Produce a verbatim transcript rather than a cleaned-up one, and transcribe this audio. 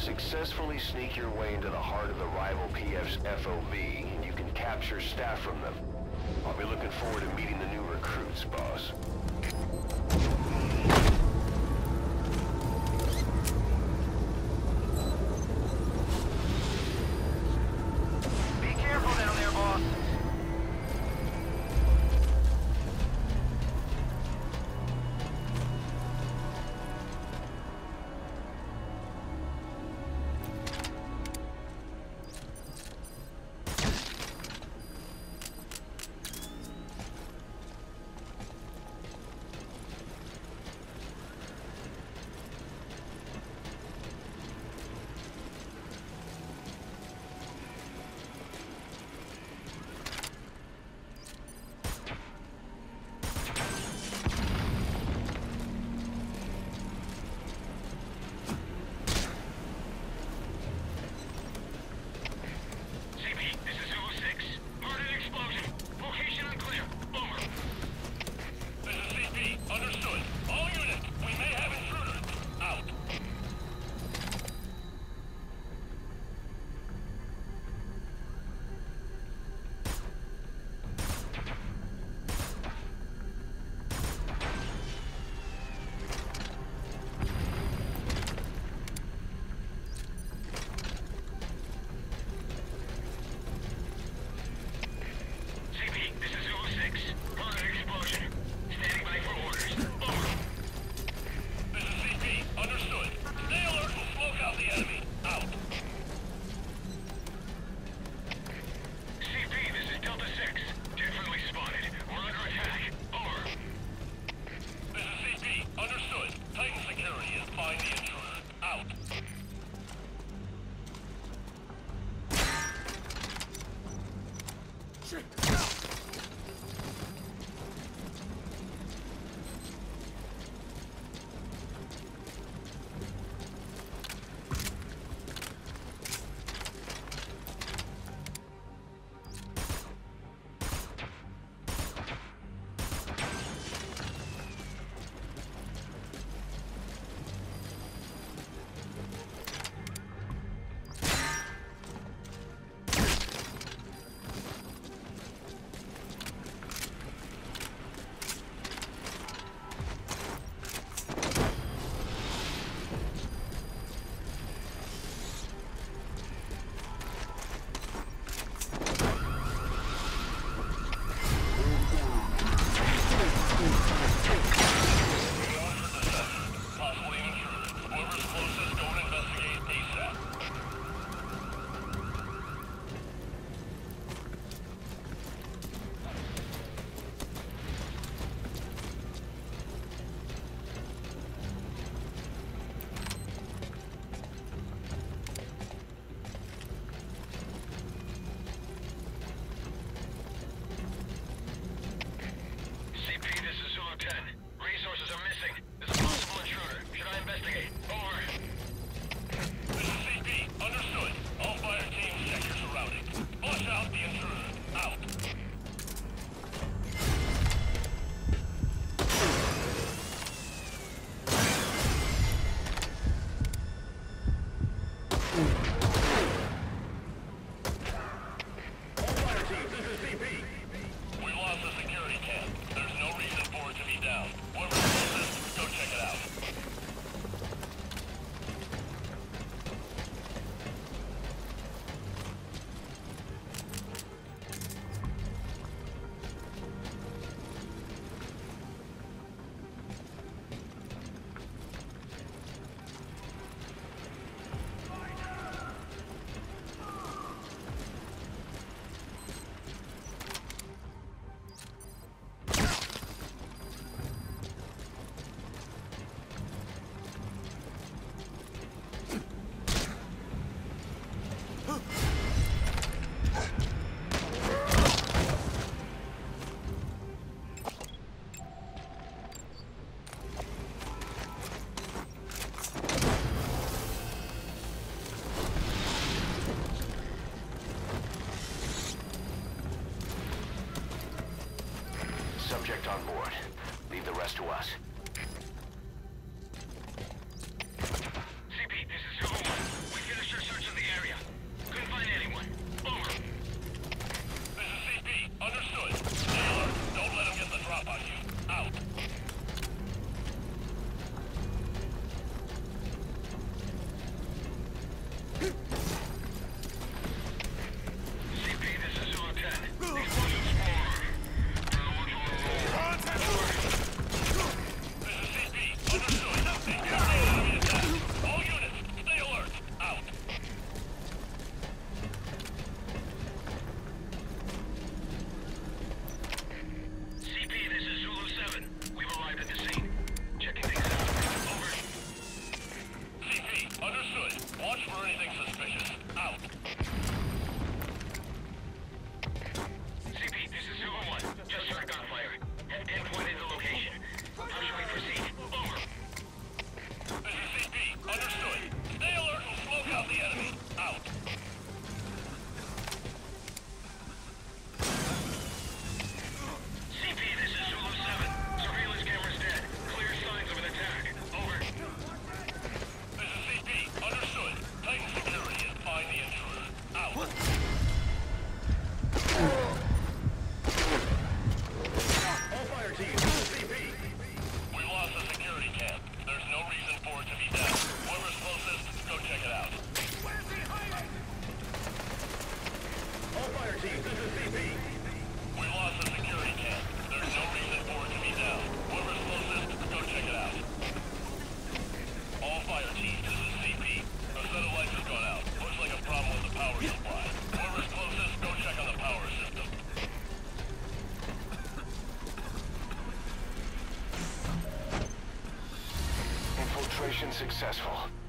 Successfully sneak your way into the heart of the rival P F's F O B, and you can capture staff from them. I'll be looking forward to meeting the new recruits, boss. Be careful down there, boss. Subject on board. Leave the rest to us. C P, this is Zulu one. We team, this is C P. We lost the security camp. There's no reason for it to be down. Whoever's closest, go check it out. All fire teams, this is C P. A set of lights has gone out. Looks like a problem with the power supply. Whoever's closest, go check on the power system. Infiltration successful.